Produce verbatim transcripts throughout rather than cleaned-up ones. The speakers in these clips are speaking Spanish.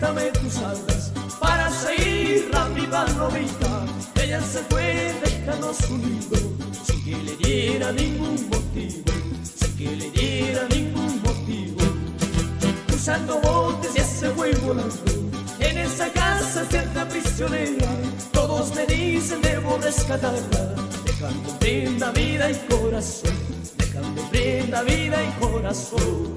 préstame tus alas para seguir a mi palomita. Ella se fue dejando su nido sin que le diera ningún motivo, sin que le diera ningún motivo. Cruzando botes ya se fue volando. En esa casa cierta prisionera, todos me dicen debo rescatarla. Dejando prenda vida y corazón, dejando prenda vida y corazón.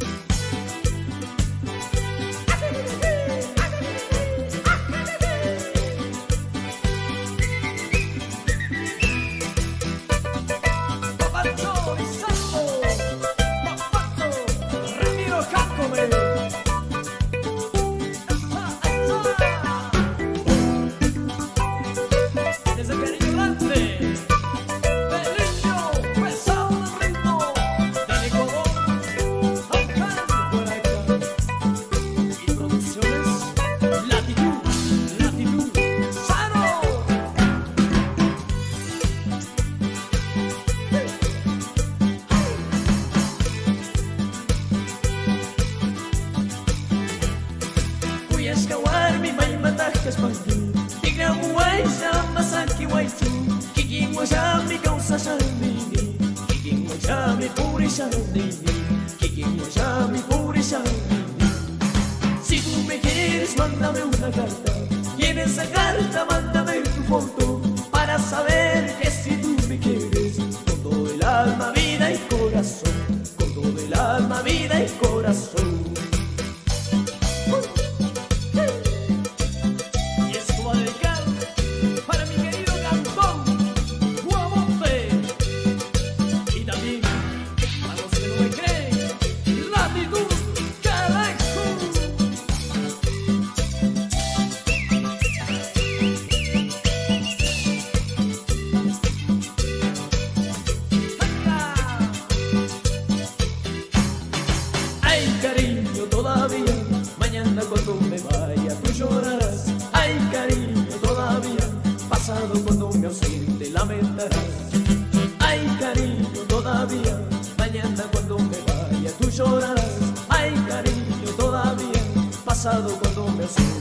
Si tú me quieres, mándame una carta y en esa carta mándame tu foto para saber que si tú me quieres con todo el alma, vida y corazón, con todo el alma, vida y corazón. Cuando me vaya tú llorarás, ay cariño todavía, pasado cuando me ausente lamentarás. Ay cariño todavía, mañana cuando me vaya tú llorarás. Ay cariño todavía, pasado cuando me ausente